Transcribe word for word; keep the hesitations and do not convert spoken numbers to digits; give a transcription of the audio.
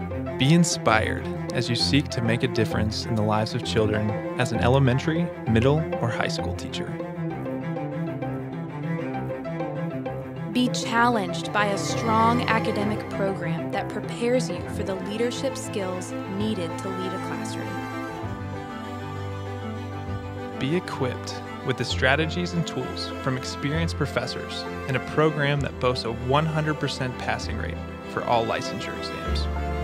Be inspired as you seek to make a difference in the lives of children as an elementary, middle, or high school teacher. Be challenged by a strong academic program that prepares you for the leadership skills needed to lead a classroom. Be equipped with the strategies and tools from experienced professors in a program that boasts a one hundred percent passing rate for all licensure exams.